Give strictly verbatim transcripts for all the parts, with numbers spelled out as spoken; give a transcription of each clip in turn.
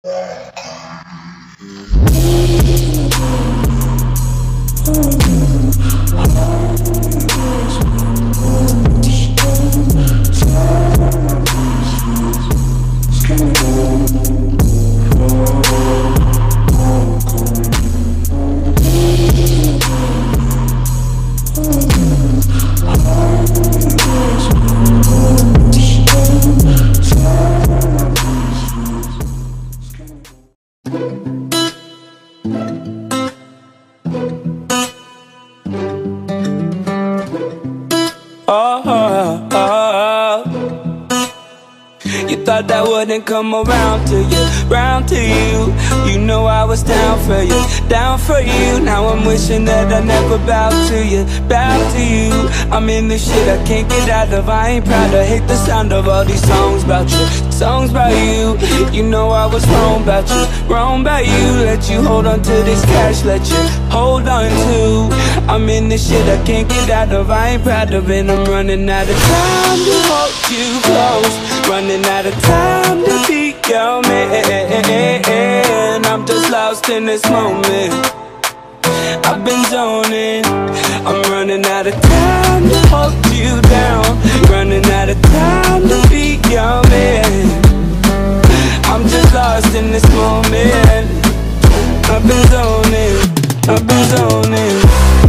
Oh, oh, oh. You thought that wouldn't come around to you, round to you. You know I was down for you, down for you. Now I'm wishing that I never bowed to you, bowed to you. I'm in this shit I can't get out of. I ain't proud, I hate the sound of all these songs about you, songs about you. You know I was wrong about you, wrong about you. Let you hold on to this cash, let you hold on to. I'm in this shit I can't get out of. I ain't proud of it. I'm running out of time to hold you close, running out of time to be your man. I'm just lost in this moment, I've been zoning. I'm running out of time to hold you down, running out of time to be your man. I'm just lost in this moment, I've been zoning, I've been zoning.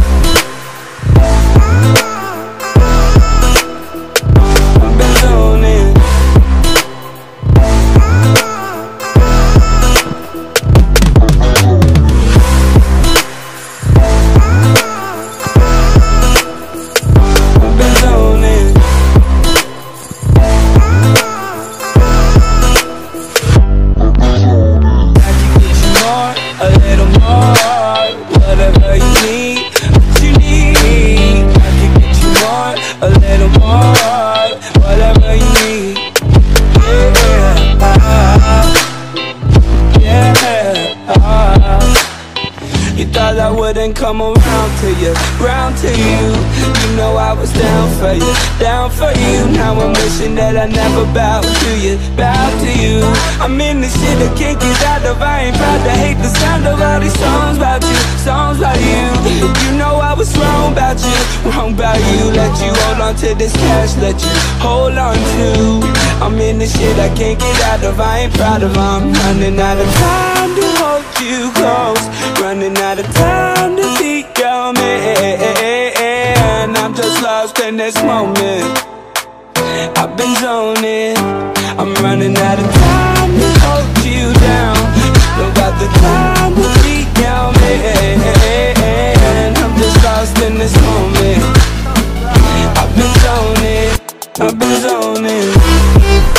I've been zoning. I wouldn't come around to you, round to you. You know I was down for you, down for you. Now I'm wishing that I never bowed to you, bowed to you. I'm in this shit I can't get out of. I ain't proud to hate the sound of all these songs about you, songs about you. You know I was wrong about you, wrong about you. Let you hold on to this cash, let you hold on to. I'm in this shit I can't get out of. I ain't proud of. I'm running out of time to hold you close, running out of time to be your man. I'm just lost in this moment, I've been zoning. I'm running out of time to hold you down, don't got the time to be your man. I'm just lost in this moment, I've been zoning, I've been zoning.